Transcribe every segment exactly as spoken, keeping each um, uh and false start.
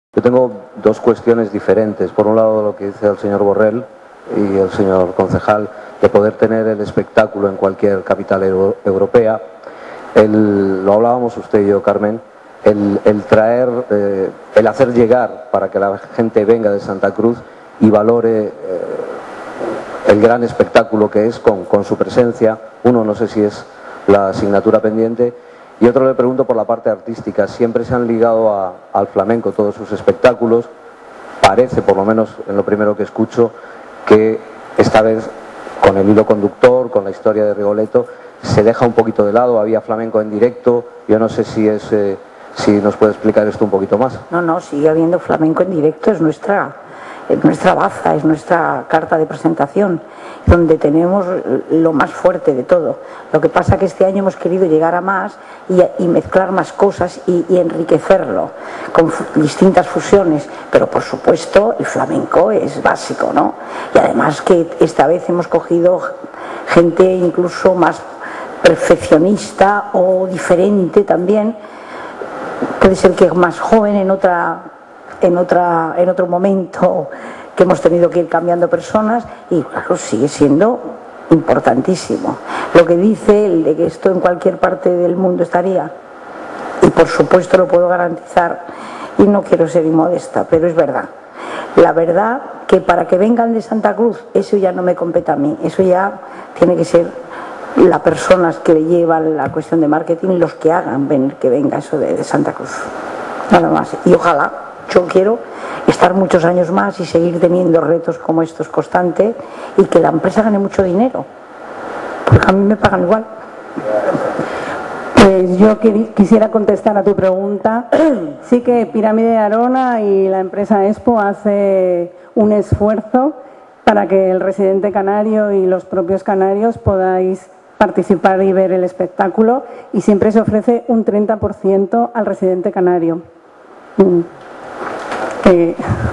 Yo tengo dos cuestiones diferentes. Por un lado, lo que dice el señor Borrell y el señor concejal, de poder tener el espectáculo en cualquier capital euro, europea. El, lo hablábamos usted y yo, Carmen, el, el traer, eh, el hacer llegar para que la gente venga de Santa Cruz y valore eh, el gran espectáculo que es con, con su presencia. Uno, no sé si es la asignatura pendiente. Y otro, le pregunto por la parte artística. Siempre se han ligado a, al flamenco todos sus espectáculos. Parece, por lo menos en lo primero que escucho, que esta vez, con el hilo conductor, con la historia de Rigoletto, se deja un poquito de lado. Había flamenco en directo. Yo no sé si es, eh, si nos puede explicar esto un poquito más. No, no, sigue habiendo flamenco en directo. Es nuestra, es nuestra baza, es nuestra carta de presentación, donde tenemos lo más fuerte de todo. Lo que pasa es que este año hemos querido llegar a más y, y mezclar más cosas y, y enriquecerlo con distintas fusiones, pero por supuesto el flamenco es básico, ¿no? Y además que esta vez hemos cogido gente incluso más perfeccionista o diferente también. Puede ser que más joven en otra, en otra, en otro momento, que hemos tenido que ir cambiando personas, y claro, sigue siendo importantísimo. Lo que dice él de que esto en cualquier parte del mundo estaría, y por supuesto lo puedo garantizar, y no quiero ser inmodesta, pero es verdad. La verdad que para que vengan de Santa Cruz, eso ya no me compete a mí, eso ya tiene que ser las personas que le llevan la cuestión de marketing, los que hagan venir que venga eso de, de Santa Cruz. Nada más. Y ojalá, yo quiero estar muchos años más y seguir teniendo retos como estos constantes y que la empresa gane mucho dinero, porque a mí me pagan igual. Pues yo quisiera contestar a tu pregunta. Sí que Pirámide de Arona y la empresa Expo hace un esfuerzo para que el residente canario y los propios canarios podáis participar y ver el espectáculo, y siempre se ofrece un treinta por ciento al residente canario. Mm. Eh.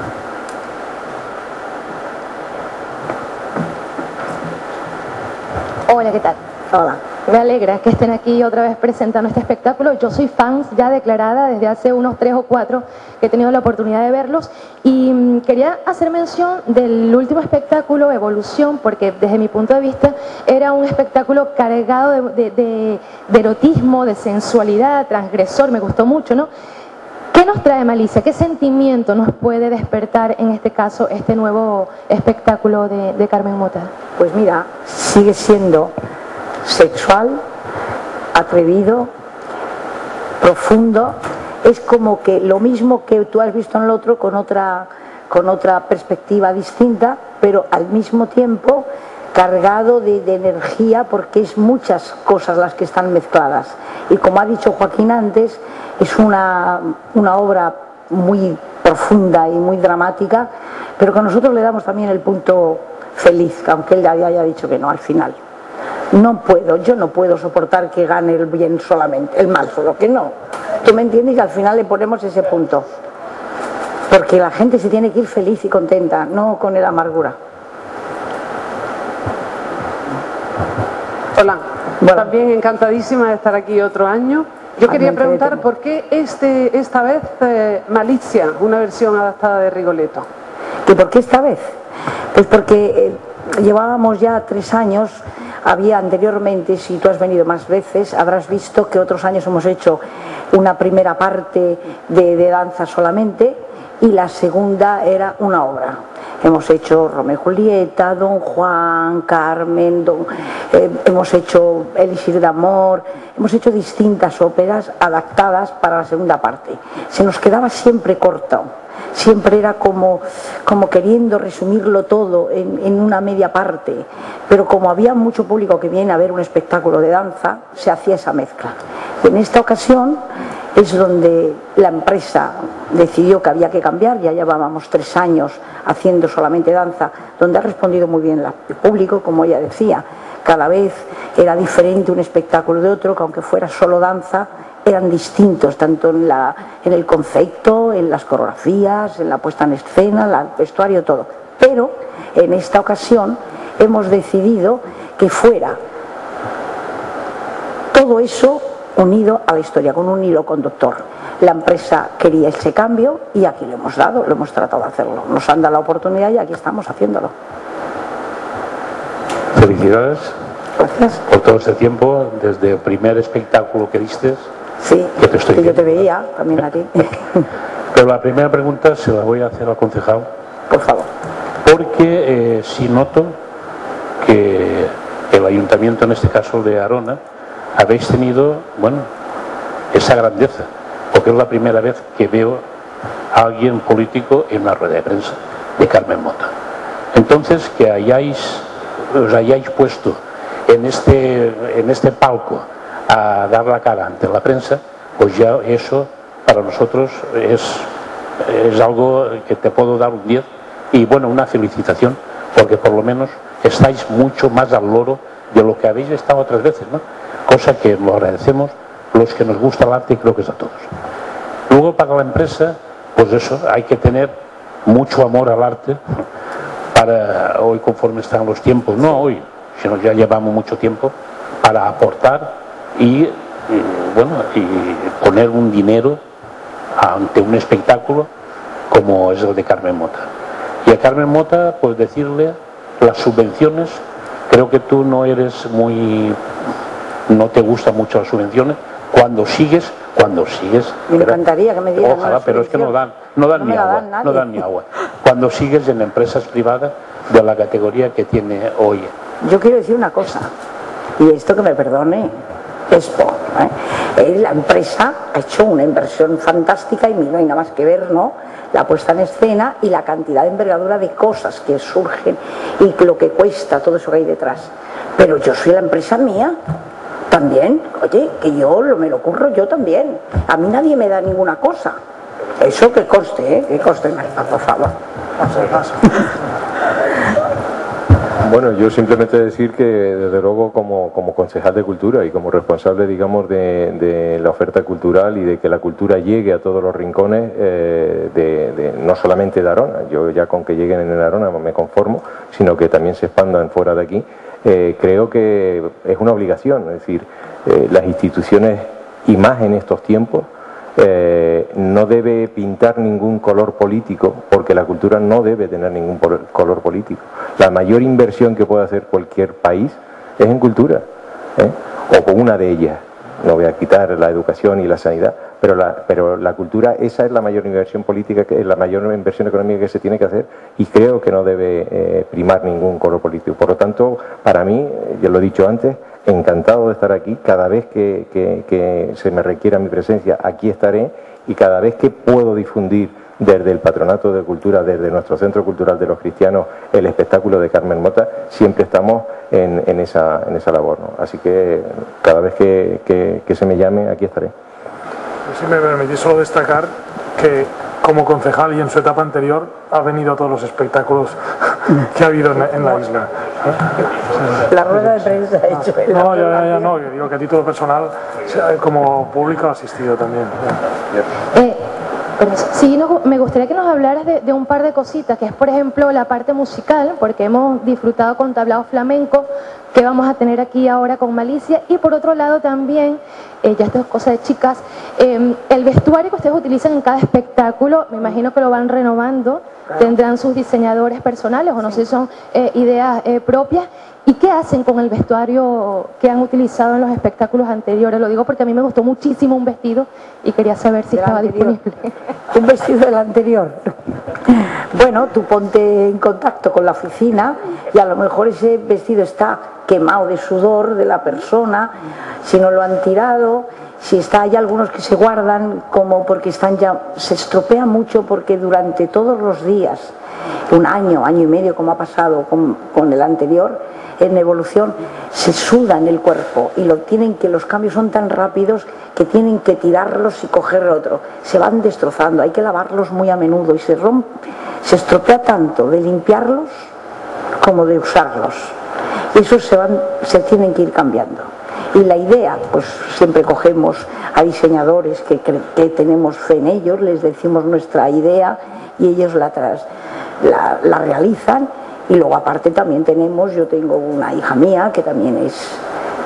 Hola, ¿qué tal? Hola. Me alegra que estén aquí otra vez presentando este espectáculo. Yo soy fan ya declarada desde hace unos tres o cuatro que he tenido la oportunidad de verlos, y mmm, quería hacer mención del último espectáculo, Evolución, porque desde mi punto de vista era un espectáculo cargado de, de, de, de erotismo, de sensualidad, transgresor, me gustó mucho, ¿no? ¿Qué nos trae Malicia? ¿Qué sentimiento nos puede despertar en este caso este nuevo espectáculo de, de Carmen Mota? Pues mira, sigue siendo sexual, atrevido, profundo. Es como que lo mismo que tú has visto en el otro, con otra, con otra perspectiva distinta, pero al mismo tiempo cargado de, de energía, porque es muchas cosas las que están mezcladas. Y como ha dicho Joaquín antes, es una, una obra muy profunda y muy dramática, pero que nosotros le damos también el punto feliz, aunque él ya haya dicho que no al final. No puedo, yo no puedo soportar que gane el bien solamente, el mal solo, que no. ¿Tú me entiendes? Y al final le ponemos ese punto. Porque la gente se tiene que ir feliz y contenta, no con el amargura. Hola, bueno. También encantadísima de estar aquí otro año. Yo quería preguntar por qué este, esta vez eh, Malicia, una versión adaptada de Rigoletto. ¿Y por qué esta vez? Pues porque eh, llevábamos ya tres años. Había anteriormente, si tú has venido más veces, habrás visto que otros años hemos hecho una primera parte de, de danza solamente, y la segunda era una obra. Hemos hecho Romeo y Julieta, Don Juan, Carmen, Don, eh, hemos hecho Elixir de Amor, hemos hecho distintas óperas adaptadas para la segunda parte. Se nos quedaba siempre corto. Siempre era como, como queriendo resumirlo todo en, en una media parte, pero como había mucho público que viene a ver un espectáculo de danza, se hacía esa mezcla. En esta ocasión es donde la empresa decidió que había que cambiar. Ya llevábamos tres años haciendo solamente danza, donde ha respondido muy bien el público, como ella decía. Cada vez era diferente un espectáculo de otro, que aunque fuera solo danza, eran distintos, tanto en, la, en el concepto, en las coreografías, en la puesta en escena, el vestuario, todo. Pero en esta ocasión hemos decidido que fuera todo eso unido a la historia, con un hilo conductor. la empresa quería ese cambio y aquí lo hemos dado, lo hemos tratado de hacerlo. Nos han dado la oportunidad y aquí estamos haciéndolo. Felicidades. Gracias. Por todo este tiempo, desde el primer espectáculo que diste. Sí, que, te estoy que yo te viendo, veía ¿verdad? también a ti. Pero la primera pregunta se la voy a hacer al concejal. Por favor. Porque eh, sí noto que el ayuntamiento, en este caso de Arona, habéis tenido, bueno, esa grandeza, porque es la primera vez que veo a alguien político en una rueda de prensa de Carmen Mota. Entonces, que hayáis, os hayáis puesto en este, en este palco a dar la cara ante la prensa, pues ya eso para nosotros es, es algo que te puedo dar un diez y bueno, una felicitación, porque por lo menos estáis mucho más al loro de lo que habéis estado otras veces, ¿no? Cosa que lo agradecemos los que nos gusta el arte y creo que es a todos. Luego para la empresa, pues eso, hay que tener mucho amor al arte para hoy, conforme están los tiempos, no hoy, sino ya llevamos mucho tiempo para aportar y, y bueno, y poner un dinero ante un espectáculo como es el de Carmen Mota. Y a Carmen Mota, pues decirle las subvenciones, creo que tú no eres muy, no te gustan mucho las subvenciones, cuando sigues, cuando sigues... Me encantaría que me dieran ojalá, una pero es que no dan, no dan no ni me la agua, dan nadie. no dan ni agua. Cuando sigues en empresas privadas de la categoría que tiene hoy. Yo quiero decir una cosa, y esto que me perdone Expo, ¿eh? La empresa ha hecho una inversión fantástica y no hay nada más que ver, ¿no? La puesta en escena y la cantidad de envergadura de cosas que surgen y lo que cuesta, todo eso que hay detrás. Pero yo soy la empresa mía también, oye, que yo lo, me lo curro yo también. A mí nadie me da ninguna cosa. Eso que coste, ¿eh? Que coste, por favor. Bueno, yo simplemente decir que desde luego como, como concejal de cultura y como responsable, digamos, de, de la oferta cultural y de que la cultura llegue a todos los rincones, eh, de, de, no solamente de Arona, yo ya con que lleguen en Arona me conformo, sino que también se expandan fuera de aquí, eh, creo que es una obligación, es decir, eh, las instituciones y más en estos tiempos, Eh, no debe pintar ningún color político, porque la cultura no debe tener ningún color político. La mayor inversión que puede hacer cualquier país es en cultura, ¿eh? O con una de ellas. No voy a quitar la educación y la sanidad, pero la, pero la cultura, esa es la mayor inversión política, que es la mayor inversión económica que se tiene que hacer, y creo que no debe eh, primar ningún color político. Por lo tanto, para mí, ya lo he dicho antes, encantado de estar aquí. Cada vez que, que, que se me requiera mi presencia, aquí estaré, y cada vez que puedo difundir desde el Patronato de Cultura, desde nuestro Centro Cultural de los Cristianos, el espectáculo de Carmen Mota, siempre estamos en, en, esa, en esa labor, ¿no? Así que cada vez que, que, que se me llame, aquí estaré. Si me permitís solo destacar que como concejal y en su etapa anterior ha venido a todos los espectáculos que ha habido en, en la isla. La rueda de prensa ha hecho el... No, ya, ya, ya no, que digo que a título personal, como público, ha asistido también. Eh, sí, no, me gustaría que nos hablaras de, de un par de cositas, que es por ejemplo la parte musical, porque hemos disfrutado con tablao flamenco, que vamos a tener aquí ahora con Malicia, y por otro lado también, eh, ya esto es cosa de chicas, eh, el vestuario que ustedes utilizan en cada espectáculo, me imagino que lo van renovando, tendrán sus diseñadores personales, o no sé si son eh, ideas eh, propias. ¿Y qué hacen con el vestuario que han utilizado en los espectáculos anteriores? Lo digo porque a mí me gustó muchísimo un vestido y quería saber si estaba disponible. Un vestido del anterior. Bueno, tú ponte en contacto con la oficina y a lo mejor ese vestido está quemado de sudor de la persona, si no lo han tirado, si está, hay algunos que se guardan como porque están ya, se estropea mucho porque durante todos los días, un año, año y medio como ha pasado con, con el anterior, en evolución, se sudan el cuerpo y lo tienen que, los cambios son tan rápidos que tienen que tirarlos y coger otro, se van destrozando, hay que lavarlos muy a menudo y se rompe, se estropea tanto de limpiarlos como de usarlos, y esos se van, se tienen que ir cambiando. Y la idea, pues siempre cogemos a diseñadores que, que tenemos fe en ellos, les decimos nuestra idea y ellos la, tras, la, la realizan. Y luego aparte también tenemos, yo tengo una hija mía que también es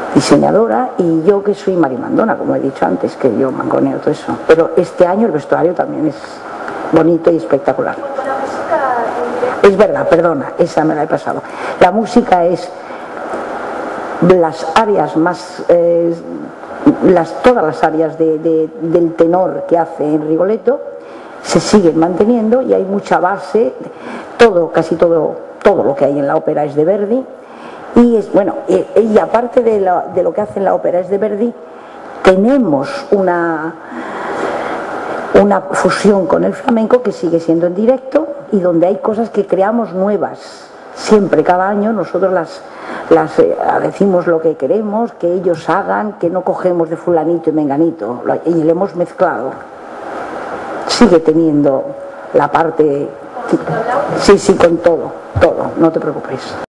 diseñadora, y yo que soy marimandona, como he dicho antes, que yo mangoneo todo eso. Pero este año el vestuario también es bonito y espectacular. Es verdad, perdona, esa me la he pasado. La música es las áreas más, eh, las, todas las áreas de, de, del tenor que hace en Rigoletto se siguen manteniendo, y hay mucha base, todo, casi todo, todo lo que hay en la ópera es de Verdi, y es bueno, y, y aparte de lo, de lo que hace en la ópera es de Verdi, tenemos una una fusión con el flamenco que sigue siendo en directo, y donde hay cosas que creamos nuevas siempre, cada año nosotros las, las eh, decimos lo que queremos que ellos hagan, que no cogemos de fulanito y menganito, y le hemos mezclado. Sigue teniendo la parte, sí, sí, con todo, todo, no te preocupes.